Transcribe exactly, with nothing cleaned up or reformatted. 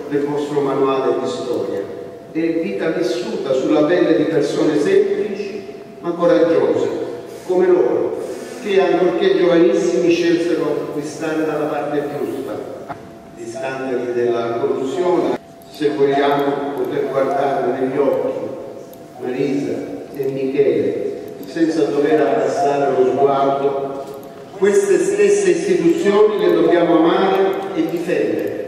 del vostro manuale di storia. È vita vissuta sulla pelle di persone semplici ma coraggiose, come loro, che ancorché giovanissimi scelsero di stare dalla parte giusta, distanti della corruzione, se vogliamo poter guardare negli occhi Marisa e Michele senza dover abbassare lo sguardo, queste stesse istituzioni le dobbiamo amare e difendere.